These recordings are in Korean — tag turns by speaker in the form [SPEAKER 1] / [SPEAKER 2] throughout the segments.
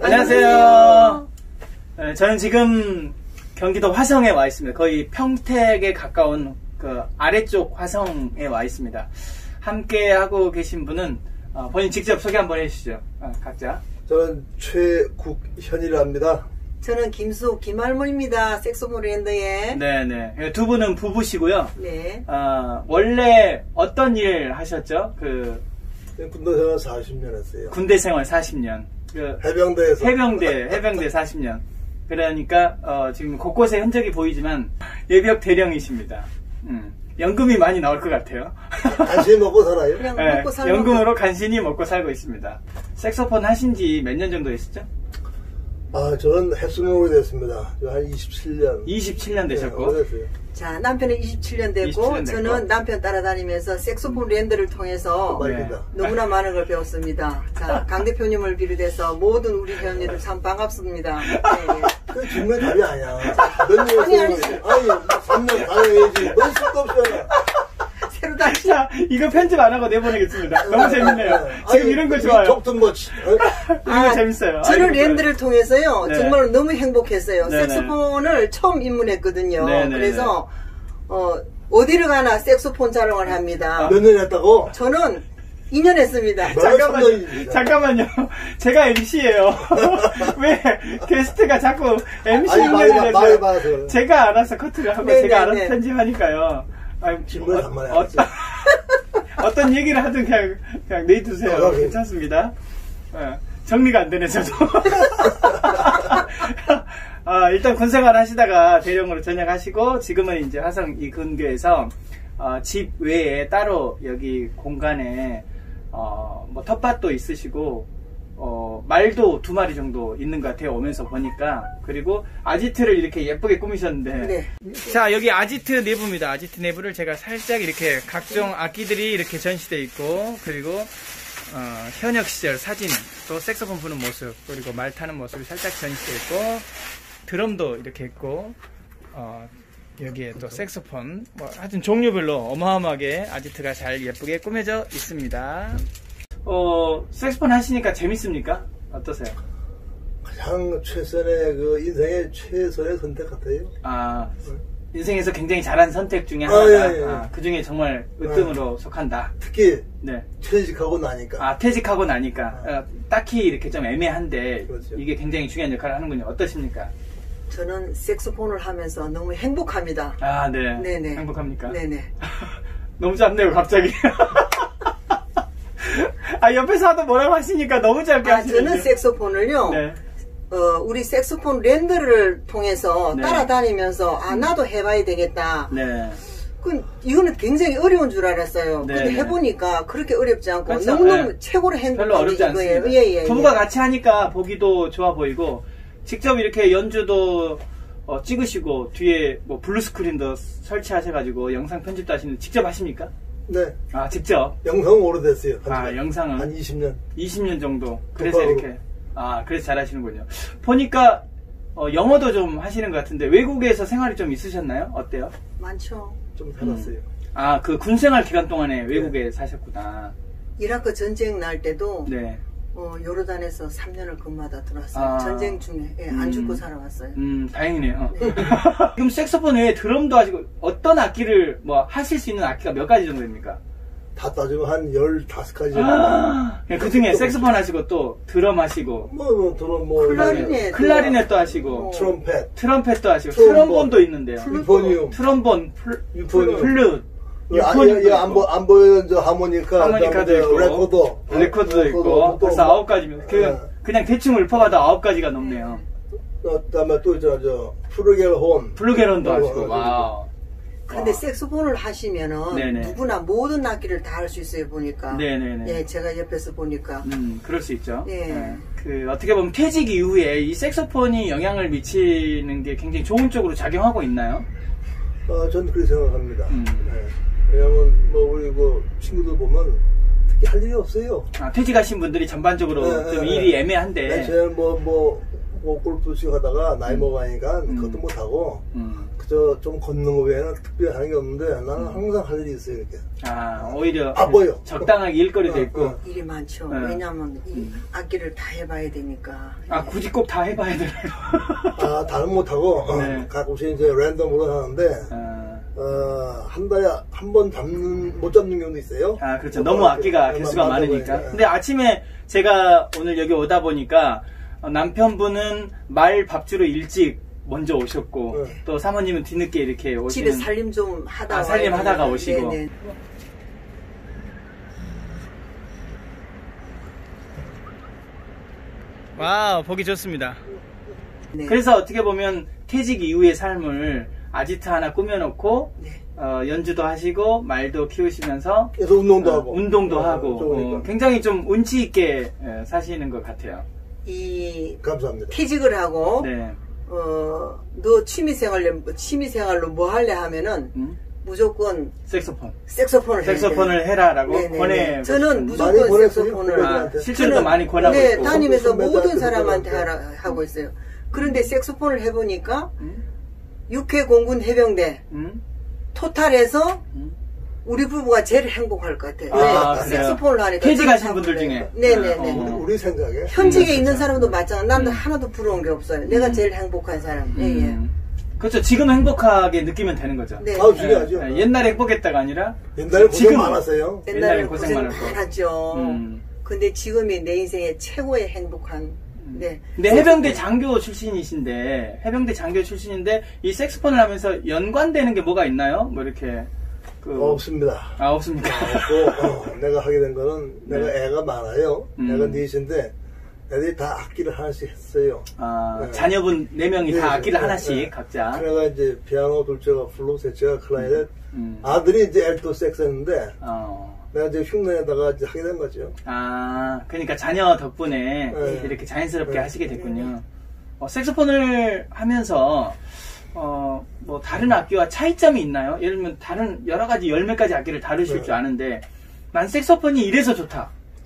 [SPEAKER 1] 안녕하세요. 네, 저는 지금 경기도 화성에 와 있습니다. 거의 평택에 가까운 그 아래쪽 화성에 와 있습니다. 함께 하고 계신 분은 본인 직접 소개 한번 해주시죠. 각자.
[SPEAKER 2] 저는 최국현이라 합니다.
[SPEAKER 3] 저는 김할머니입니다. 색소폰 랜드에.
[SPEAKER 1] 네네. 두 분은 부부시고요.
[SPEAKER 3] 네.
[SPEAKER 1] 원래 어떤 일 하셨죠?
[SPEAKER 2] 군대 생활 40년 했어요.
[SPEAKER 1] 군대 생활 40년.
[SPEAKER 2] 해병대에서.
[SPEAKER 1] 해병대 40년. 그러니까 지금 곳곳에 흔적이 보이지만 예비역 대령이십니다. 연금이 많이 나올 것 같아요.
[SPEAKER 2] 간신히 먹고 살아요?
[SPEAKER 3] 그냥
[SPEAKER 1] 네,
[SPEAKER 3] 먹고 살고.
[SPEAKER 1] 연금으로 간신히 먹고 살고 있습니다. 색소폰 하신 지 몇 년 정도 됐었죠?
[SPEAKER 2] 저는 햇수는 오래됐습니다. 한 27년.
[SPEAKER 1] 27년 되셨고.
[SPEAKER 2] 네, 오래됐어요.
[SPEAKER 3] 자, 남편은 27년 됐고,
[SPEAKER 1] 27년
[SPEAKER 3] 저는
[SPEAKER 1] 됐고.
[SPEAKER 3] 남편 따라다니면서 색소폰 랜드를 통해서
[SPEAKER 1] 네.
[SPEAKER 3] 너무나 많은 걸 배웠습니다. 자, 강 대표님을 비롯해서 모든 우리 회원님들 참 반갑습니다. 네.
[SPEAKER 2] 그 질문이 답이 아니야. 몇 년에서. 아니, 3년 다녀야지. 뭔 수도 없잖아.
[SPEAKER 3] 새로 다시.
[SPEAKER 1] 자, 이거 편집 안 하고 내보내겠습니다. 너무 재밌네요. 지금 이런 거 좋아요.
[SPEAKER 2] 족든 뭐.
[SPEAKER 1] 이런 거 재밌어요.
[SPEAKER 3] 저는
[SPEAKER 1] 아이고,
[SPEAKER 3] 랜드를 통해서요,
[SPEAKER 1] 네.
[SPEAKER 3] 정말 너무 행복했어요.
[SPEAKER 1] 네네.
[SPEAKER 3] 색소폰을 처음 입문했거든요.
[SPEAKER 1] 네네네.
[SPEAKER 3] 그래서, 어디를 가나 색소폰 촬영을 합니다.
[SPEAKER 2] 몇 년 했다고?
[SPEAKER 3] 저는 2년 했습니다.
[SPEAKER 1] 잠깐만요. 제가 MC예요. 왜 게스트가 자꾸 MC
[SPEAKER 2] 아니, 많이 봐서.
[SPEAKER 1] 제가 알아서 커트를 하고
[SPEAKER 3] 네네네.
[SPEAKER 1] 제가 알아서 편집하니까요.
[SPEAKER 2] 질문을 한 번에
[SPEAKER 1] 어떤 얘기를 하든 그냥 내두세요. 괜찮습니다. 정리가 안 되네, 저도. 일단 군생활 하시다가 대령으로 전역하시고, 지금은 이제 화성 이 근교에서, 집 외에 따로 여기 공간에, 뭐 텃밭도 있으시고, 말도 2마리 정도 있는 것 같아요. 오면서 보니까. 그리고 아지트를 이렇게 예쁘게 꾸미셨는데.
[SPEAKER 3] 네.
[SPEAKER 1] 자, 여기 아지트 내부입니다. 아지트 내부를 제가 살짝 이렇게 각종 악기들이 이렇게 전시되어 있고, 그리고, 현역 시절 사진, 또 색소폰 부는 모습, 그리고 말 타는 모습이 살짝 전시되어 있고, 드럼도 이렇게 있고, 여기에 또 색소폰, 하여튼 종류별로 어마어마하게 아지트가 잘 예쁘게 꾸며져 있습니다. 색소폰 하시니까 재밌습니까? 어떠세요?
[SPEAKER 2] 가장 최선의 인생의 최선의 선택 같아요.
[SPEAKER 1] 인생에서 굉장히 잘한 선택 중에 하나가,
[SPEAKER 2] 예.
[SPEAKER 1] 그 중에 정말 으뜸으로 속한다.
[SPEAKER 2] 특히,
[SPEAKER 1] 네.
[SPEAKER 2] 퇴직하고 나니까.
[SPEAKER 1] 퇴직하고 나니까, 딱히 이렇게 좀 애매한데,
[SPEAKER 2] 그렇죠.
[SPEAKER 1] 이게 굉장히 중요한 역할을 하는군요. 어떠십니까?
[SPEAKER 3] 저는 색소폰을 하면서 너무 행복합니다.
[SPEAKER 1] 네.
[SPEAKER 3] 네네.
[SPEAKER 1] 행복합니까?
[SPEAKER 3] 네네.
[SPEAKER 1] 너무 짧네요, 갑자기. 옆에서 하도 뭐라고 하시니까 너무 짧게 하시네요.
[SPEAKER 3] 저는 색소폰을요,
[SPEAKER 1] 네.
[SPEAKER 3] 우리 색소폰 랜드를 통해서
[SPEAKER 1] 네.
[SPEAKER 3] 따라다니면서, 나도 해봐야 되겠다.
[SPEAKER 1] 네.
[SPEAKER 3] 이거는 굉장히 어려운 줄 알았어요.
[SPEAKER 1] 네,
[SPEAKER 3] 근데
[SPEAKER 1] 네.
[SPEAKER 3] 해보니까 그렇게 어렵지 않고,
[SPEAKER 1] 그렇죠.
[SPEAKER 3] 너무너무
[SPEAKER 1] 네.
[SPEAKER 3] 최고로
[SPEAKER 1] 별로
[SPEAKER 3] 행복한
[SPEAKER 1] 어렵지
[SPEAKER 3] 게 이거예요.
[SPEAKER 1] 않습니다.
[SPEAKER 3] 예.
[SPEAKER 1] 부부가 같이 하니까 보기도 좋아 보이고, 직접 이렇게 연주도 찍으시고, 뒤에 뭐 블루스크린도 설치하셔가지고, 영상 편집도 하시는데, 직접 하십니까?
[SPEAKER 2] 네.
[SPEAKER 1] 직접?
[SPEAKER 2] 영상은 오래됐어요.
[SPEAKER 1] 영상은?
[SPEAKER 2] 한 20년.
[SPEAKER 1] 20년 정도. 그래서 이렇게. 그래서 잘하시는군요. 보니까, 영어도 좀 하시는 것 같은데, 외국에서 생활이 좀 있으셨나요? 어때요?
[SPEAKER 3] 많죠.
[SPEAKER 2] 좀 살았어요.
[SPEAKER 1] 그 군생활 기간 동안에 외국에 사셨구나.
[SPEAKER 3] 이라크 전쟁 날 때도,
[SPEAKER 1] 네.
[SPEAKER 3] 요르단에서 3년을 근무하다 들어왔어요. 전쟁 중에. 안 죽고 살아왔어요.
[SPEAKER 1] 다행이네요. 지금 색소폰 외에 드럼도 하시고, 어떤 악기를, 하실 수 있는 악기가 몇 가지 정도 됩니까?
[SPEAKER 2] 다 따지면 한 15가지.
[SPEAKER 1] 그 중에 색소폰 하시고, 또 드럼 하시고,
[SPEAKER 2] 드럼
[SPEAKER 1] 클라리넷도 하시고, 트럼펫도 하시고, 트럼본도 있는데요.
[SPEAKER 2] 유포니움.
[SPEAKER 1] 트럼본, 플룻,
[SPEAKER 2] 안 보이는
[SPEAKER 1] 하모니카도 있고, 레코드도 있고, 벌써 9가지면, 그냥 대충 읊어봐도 9가지가 넘네요.
[SPEAKER 2] 그다음에 또
[SPEAKER 1] 플루겔혼도 하시고, 와우.
[SPEAKER 3] 그런데 색소폰을 하시면은
[SPEAKER 1] 네네.
[SPEAKER 3] 누구나 모든 악기를 다 할 수 있어요, 보니까.
[SPEAKER 1] 네네네.
[SPEAKER 3] 예, 제가 옆에서 보니까.
[SPEAKER 1] 그럴 수 있죠.
[SPEAKER 3] 네.
[SPEAKER 1] 어떻게 보면 퇴직 이후에 이 색소폰이 영향을 미치는 게 굉장히 좋은 쪽으로 작용하고 있나요?
[SPEAKER 2] 저는 그렇게 생각합니다. 네. 왜냐면 우리 친구들 보면 특히 할 일이 없어요.
[SPEAKER 1] 퇴직하신 분들이 전반적으로 좀 일이 애매한데.
[SPEAKER 2] 저는 골프 치고 하다가 나이 먹으니까 그것도 못하고 좀 걷는 거 외에는 특별히 하는 게 없는데 나는 항상 할 일이 있어요, 이렇게.
[SPEAKER 1] 오히려
[SPEAKER 2] 바빠요.
[SPEAKER 1] 적당하게 일거리도 있고.
[SPEAKER 3] 일이 많죠.
[SPEAKER 1] 네.
[SPEAKER 3] 왜냐하면 이 악기를 다 해봐야 되니까.
[SPEAKER 1] 굳이 꼭 다 해봐야 되나요?
[SPEAKER 2] 다는 못하고,
[SPEAKER 1] 네.
[SPEAKER 2] 가끔씩 이제 랜덤으로 하는데, 한 달에 한 번 못 잡는 경우도 있어요.
[SPEAKER 1] 그렇죠. 너무 악기가 개수가 많으니까. 근데 아침에 제가 오늘 여기 오다 보니까 남편분은 말 밥주로 일찍 먼저 오셨고, 또 사모님은 뒤늦게 이렇게 오시는.
[SPEAKER 3] 집에 살림 좀 하다가.
[SPEAKER 1] 살림 하다가 오시고.
[SPEAKER 3] 네네.
[SPEAKER 1] 와우, 보기 좋습니다.
[SPEAKER 3] 네.
[SPEAKER 1] 그래서 어떻게 보면 퇴직 이후의 삶을 아지트 하나 꾸며놓고,
[SPEAKER 3] 네.
[SPEAKER 1] 연주도 하시고 말도 키우시면서
[SPEAKER 2] 그래서 운동도 하고
[SPEAKER 1] 운동도 하고
[SPEAKER 2] 좋으니까.
[SPEAKER 1] 굉장히 좀 운치 있게 사시는 것 같아요.
[SPEAKER 2] 감사합니다.
[SPEAKER 3] 퇴직을 하고
[SPEAKER 1] 네.
[SPEAKER 3] 너 취미생활로 뭐 할래 하면은 무조건 색소폰을
[SPEAKER 1] 해라라고
[SPEAKER 3] 네네네.
[SPEAKER 1] 권해.
[SPEAKER 3] 저는
[SPEAKER 2] 많이
[SPEAKER 3] 무조건
[SPEAKER 2] 권했어요.
[SPEAKER 3] 색소폰을
[SPEAKER 1] 실제로도 많이 권하고
[SPEAKER 3] 네,
[SPEAKER 1] 있고.
[SPEAKER 3] 다니면서 모든
[SPEAKER 2] 선배들한테
[SPEAKER 3] 사람한테 하고 있어요. 그런데 색소폰을 해보니까 육해공군 해병대 토탈에서 우리 부부가 제일 행복할 것 같아요. 네, 색소폰을 하니까.
[SPEAKER 1] 퇴직하신 분들 중에.
[SPEAKER 3] 네네네.
[SPEAKER 2] 우리 생각에.
[SPEAKER 3] 현직에 있는 사람도 맞잖아. 난 하나도 부러운 게 없어요. 내가 제일 행복한 사람. 예.
[SPEAKER 1] 그렇죠. 지금 행복하게 느끼면 되는 거죠.
[SPEAKER 3] 네.
[SPEAKER 2] 중요하죠.
[SPEAKER 1] 옛날에 행복했다가 아니라
[SPEAKER 2] 옛날에 고생 많았어요.
[SPEAKER 3] 옛날에 고생 많았죠. 근데 지금이 내 인생의 최고의 행복한. 네.
[SPEAKER 1] 근데 해병대 장교 출신이신데 이 색소폰을 하면서 연관되는 게 뭐가 있나요? 뭐 이렇게
[SPEAKER 2] 없습니다.
[SPEAKER 1] 없습니까?
[SPEAKER 2] 없고 내가 하게 된 거는 내가 애가 많아요. 애가 넷인데 애들이 다 악기를 하나씩 했어요.
[SPEAKER 1] 네. 자녀분 4명이 다 악기를 하나씩 각자.
[SPEAKER 2] 내가 이제 피아노, 둘째가 플룻, 셋째가 클라리넷. 아들이 이제 엘토 색스 했는데 내가 이제 흉내내다가 이제 하게 된 거죠.
[SPEAKER 1] 그러니까 자녀 덕분에 이렇게 자연스럽게 하시게 됐군요. 색소폰을 하면서 뭐 다른 악기와 차이점이 있나요? 예를 들면 다른 여러 가지 10몇 가지 악기를 다루실 줄 아는데 난 색소폰이 이래서 좋다.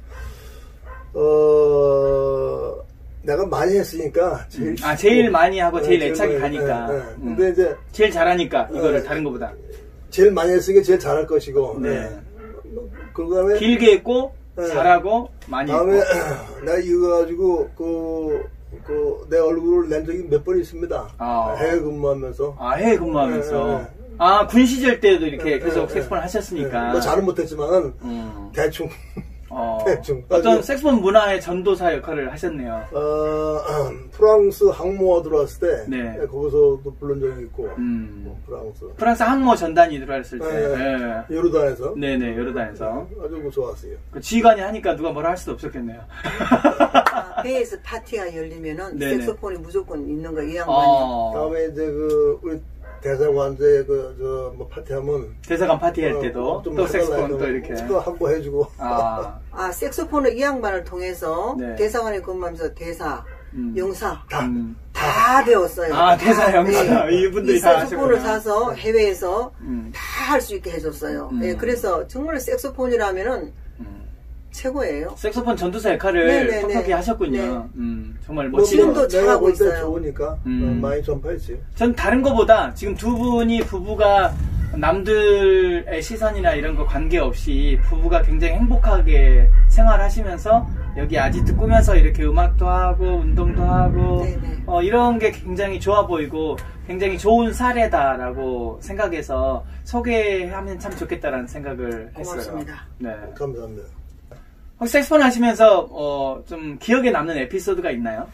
[SPEAKER 2] 내가 많이 했으니까
[SPEAKER 1] 제일 많이 하고 제일 애착이 가니까.
[SPEAKER 2] 근데 이제
[SPEAKER 1] 제일 잘하니까 이거를 다른 것보다.
[SPEAKER 2] 제일 많이 했으니까 제일 잘할 것이고. 그 다음에
[SPEAKER 1] 길게 했고 잘하고 많이
[SPEAKER 2] 다음에
[SPEAKER 1] 했고.
[SPEAKER 2] 내가 이거 가지고 내 얼굴을 낸 적이 몇 번 있습니다. 해외 근무하면서.
[SPEAKER 1] 해외 근무하면서. 군 시절 때도 이렇게 계속 색소폰 하셨으니까.
[SPEAKER 2] 뭐 잘은 못했지만은 대충. 대충.
[SPEAKER 1] 어떤 색소폰 문화의 전도사 역할을 하셨네요.
[SPEAKER 2] 프랑스 항모가 들어왔을 때
[SPEAKER 1] 네.
[SPEAKER 2] 거기서도 부른 적이 있고.
[SPEAKER 1] 프랑스 항모 전단이 들어왔을 때.
[SPEAKER 2] 요르단에서.
[SPEAKER 1] 네네, 요르단에서.
[SPEAKER 2] 아주 좋았어요.
[SPEAKER 1] 그 지휘관이 하니까 누가 뭐라 할 수도 없었겠네요.
[SPEAKER 3] 배에서 파티가 열리면은
[SPEAKER 1] 네네.
[SPEAKER 3] 색소폰이 무조건 있는 거 이 양반이.
[SPEAKER 2] 다음에 이제 우리 대사관제 뭐 파티하면
[SPEAKER 1] 대사관 파티할 때도 또 색소폰 또 이렇게
[SPEAKER 2] 또 한번 해주고.
[SPEAKER 3] 색소폰을 이 양반을 통해서
[SPEAKER 1] 네.
[SPEAKER 3] 대사관에 근무하면서 대사, 영사
[SPEAKER 2] 다
[SPEAKER 3] 배웠어요.
[SPEAKER 1] 대사 영사 이분들이 다
[SPEAKER 3] 색소폰을
[SPEAKER 1] 하셨구나.
[SPEAKER 3] 사서 해외에서 다 할 수 있게 해줬어요. 그래서 정말 색소폰이라면은 최고예요.
[SPEAKER 1] 색소폰 전도사 역할을 톡톡히 하셨군요. 정말
[SPEAKER 3] 지금도 잘하고 있어요.
[SPEAKER 2] 좋으니까 많이 전파했어요.
[SPEAKER 1] 전 다른 거보다 지금 두 분이 부부가 남들의 시선이나 이런 거 관계없이 부부가 굉장히 행복하게 생활하시면서 여기 아지트 꾸면서 이렇게 음악도 하고 운동도 하고 이런 게 굉장히 좋아 보이고 굉장히 좋은 사례다라고 생각해서 소개하면 참 좋겠다라는 생각을 했어요.
[SPEAKER 3] 고맙습니다.
[SPEAKER 2] 네. 감사합니다.
[SPEAKER 1] 혹시 색소폰 하시면서 좀 기억에 남는 에피소드가 있나요?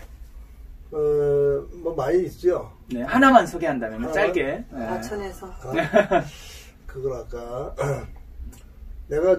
[SPEAKER 2] 뭐 많이 있죠.
[SPEAKER 1] 네, 하나만 소개한다면 짧게.
[SPEAKER 3] 하천에서.
[SPEAKER 2] 그걸 아까 내가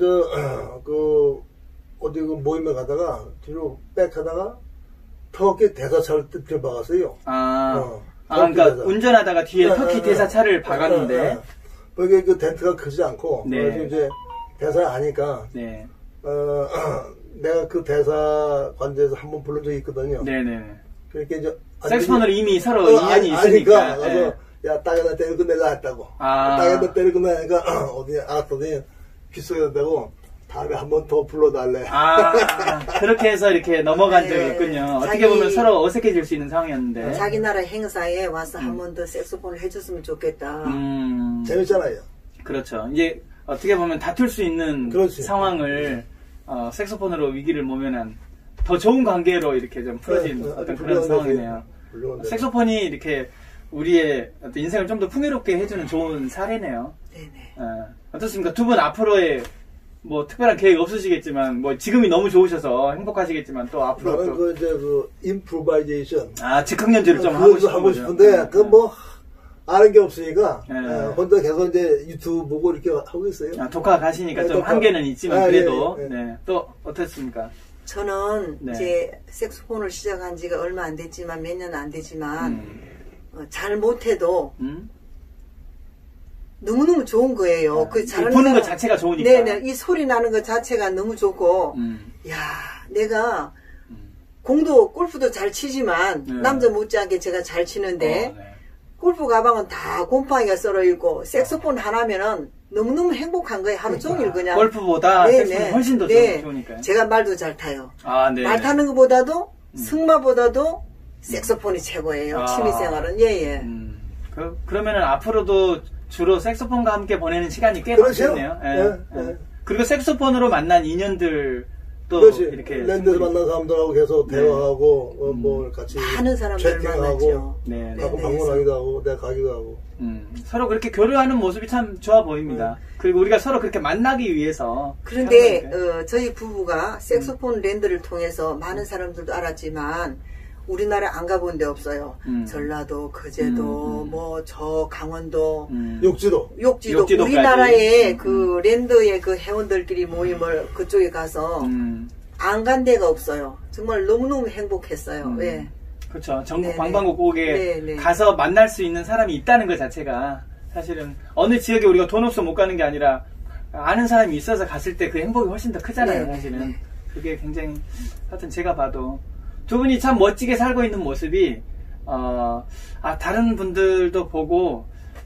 [SPEAKER 2] 어디 모임에 가다가 뒤로 백 하다가 터키 대사차를 들박았어요.
[SPEAKER 1] 그러니까 운전하다가 뒤에 터키 대사차를 박았는데
[SPEAKER 2] 거기 그 텐트가 크지 않고
[SPEAKER 1] 네.
[SPEAKER 2] 이제 대사 아니까
[SPEAKER 1] 네.
[SPEAKER 2] 내가 그 대사 관제에서 한번 부른 적이 있거든요.
[SPEAKER 1] 네네.
[SPEAKER 2] 그러니까 이제
[SPEAKER 1] 색소폰으로 이미 서로 인연이 있으니까.
[SPEAKER 2] 가서 야 땅에다 때리고 내려 했다고. 땅에다 때리고 내니까 어디 알았더니 귓속에 된다고 다음에 한 번 더 불러달래.
[SPEAKER 1] 그렇게 해서 이렇게 넘어간 적이 있군요. 어떻게 보면 서로 어색해질 수 있는 상황이었는데.
[SPEAKER 3] 자기 나라 행사에 와서 한 번 더 색소폰을 해줬으면 좋겠다.
[SPEAKER 2] 재밌잖아요.
[SPEAKER 1] 그렇죠. 이제 어떻게 보면 다툴 수 있는 상황을 색소폰으로 위기를 모면한 더 좋은 관계로 이렇게 좀 풀어진 어떤 그런 상황이네요. 색소폰이 이렇게 우리의 어떤 인생을 좀 더 풍요롭게 해주는 좋은 사례네요.
[SPEAKER 3] 네네.
[SPEAKER 1] 어떻습니까? 두 분 앞으로의 뭐 특별한 계획 없으시겠지만 뭐 지금이 너무 좋으셔서 행복하시겠지만 또 앞으로
[SPEAKER 2] 나는 그 이제 그 임프로바이제이션
[SPEAKER 1] 즉흥 연주를 좀
[SPEAKER 2] 하고 싶은데 그 뭐 아는 게 없으니까 혼자 계속 이제 유튜브 보고 이렇게 하고 있어요.
[SPEAKER 1] 독학 가시니까 좀 한계는 있지만 그래도 또 어떻습니까?
[SPEAKER 3] 저는 이제 색소폰을 시작한 지가 얼마 안 됐지만 몇 년 안 되지만 잘 못해도 너무너무 좋은 거예요. 그
[SPEAKER 1] 부는 것 자체가 좋으니까.
[SPEAKER 3] 네네. 이 소리 나는 것 자체가 너무 좋고 야 내가 공도 골프도 잘 치지만 남자 못지않게 제가 잘 치는데 골프 가방은 다 곰팡이가 썰어있고 색소폰 하나면은 너무너무 행복한 거예요. 하루 종일 그냥.
[SPEAKER 1] 골프보다 색소폰이 훨씬 더 좋으니까요.
[SPEAKER 3] 제가 말도 잘 타요.
[SPEAKER 1] 네.
[SPEAKER 3] 말 타는 것보다도 승마보다도 색소폰이 최고예요. 취미생활은. 예예.
[SPEAKER 1] 그러면은 앞으로도 주로 색소폰과 함께 보내는 시간이 꽤 많겠네요. 그리고 색소폰으로 만난 인연들 또 이렇게
[SPEAKER 2] 랜드에서 만난 사람들하고 계속 대화하고 뭐 같이
[SPEAKER 3] 많은 사람들 만났죠.
[SPEAKER 2] 가끔 방문하기도 하고 내가 가기도 하고
[SPEAKER 1] 서로 그렇게 교류하는 모습이 참 좋아 보입니다. 그리고 우리가 서로 그렇게 만나기 위해서
[SPEAKER 3] 그런데 저희 부부가 색소폰 랜드를 통해서 많은 사람들도 알았지만 우리나라 안 가본 데 없어요. 전라도, 거제도, 뭐 저 강원도,
[SPEAKER 2] 욕지도
[SPEAKER 3] 우리나라의 그 랜드의 그 회원들끼리 모임을 그쪽에 가서 안 간 데가 없어요. 정말 너무너무 행복했어요. 예.
[SPEAKER 1] 그렇죠. 전국 관광국에 가서 만날 수 있는 사람이 있다는 것 자체가 사실은 어느 지역에 우리가 돈 없어 못 가는 게 아니라 아는 사람이 있어서 갔을 때 그 행복이 훨씬 더 크잖아요. 사실은 그게 굉장히 하여튼 제가 봐도 두 분이 참 멋지게 살고 있는 모습이 다른 분들도 보고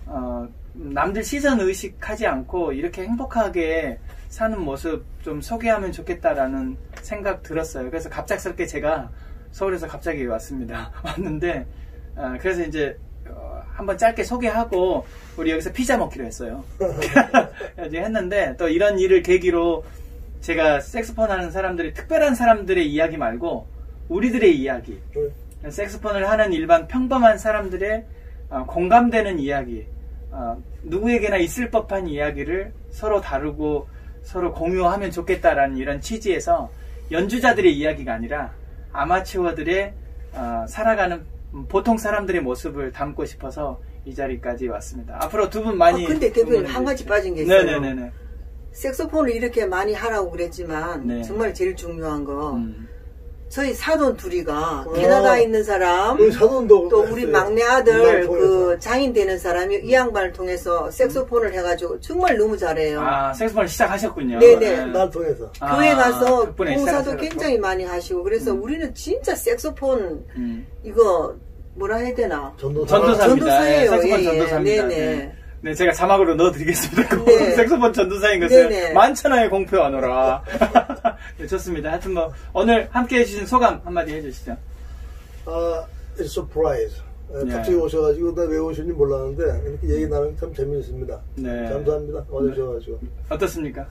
[SPEAKER 1] 남들 시선 의식하지 않고 이렇게 행복하게 사는 모습 좀 소개하면 좋겠다라는 생각 들었어요. 그래서 갑작스럽게 제가 서울에서 갑자기 왔습니다. 왔는데 그래서 이제 한번 짧게 소개하고 우리 여기서 피자 먹기로 했어요. 이제 했는데 또 이런 일을 계기로 제가 색소폰 하는 사람들이 특별한 사람들의 이야기 말고 우리들의 이야기, 색소폰을 하는 일반 평범한 사람들의 공감되는 이야기, 누구에게나 있을 법한 이야기를 서로 다루고 서로 공유하면 좋겠다라는 이런 취지에서 연주자들의 이야기가 아니라 아마추어들의 살아가는 보통 사람들의 모습을 담고 싶어서 이 자리까지 왔습니다. 앞으로 두 분 많이.
[SPEAKER 3] 근데 대표님 한 가지 빠진 게 있어요.
[SPEAKER 1] 네네네.
[SPEAKER 3] 색소폰을 이렇게 많이 하라고 그랬지만 정말 제일 중요한 거. 저희 사돈 둘이가 캐나다에 있는 사람,
[SPEAKER 2] 사돈도
[SPEAKER 3] 또 우리 막내 아들 그 장인 되는 사람이 이 양반을 통해서 색소폰을 해가지고 정말 너무 잘해요.
[SPEAKER 1] 색소폰을 시작하셨군요.
[SPEAKER 2] 네네. 날 통해서.
[SPEAKER 3] 교회 가서 봉사도 굉장히 많이 하시고 그래서 우리는 진짜 색소폰 이거 뭐라 해야 되나? 전도사예요.
[SPEAKER 1] 색소폰 전도사입니다. 네, 제가 자막으로 넣어드리겠습니다. 색소폰 전도사인 것을 만천하에 공표하노라. 네, 좋습니다. 하여튼 뭐 오늘 함께 해주신 소감 한마디 해주시죠.
[SPEAKER 2] It's surprise. 갑자기 오셔가지고 나 왜 오셨는지 몰랐는데 이렇게 얘기 나누면 참 재미있습니다. 감사합니다. 와주셔가지고.
[SPEAKER 1] 어떻습니까?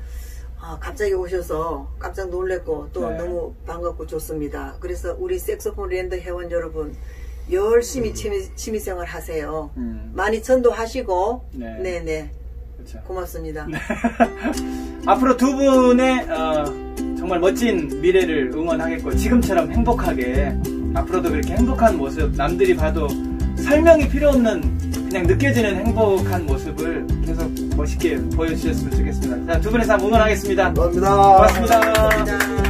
[SPEAKER 3] 갑자기 오셔서 깜짝 놀랐고 또 너무 반갑고 좋습니다. 그래서 우리 색소폰 랜드 회원 여러분 열심히 취미생활 하세요. 많이 전도하시고 네네 그렇죠. 고맙습니다.
[SPEAKER 1] 앞으로 두 분의 정말 멋진 미래를 응원하겠고 지금처럼 행복하게 앞으로도 그렇게 행복한 모습 남들이 봐도 설명이 필요 없는 그냥 느껴지는 행복한 모습을 계속 멋있게 보여주셨으면 좋겠습니다. 자, 두 분의 삶 응원하겠습니다.
[SPEAKER 2] 감사합니다.
[SPEAKER 1] 고맙습니다.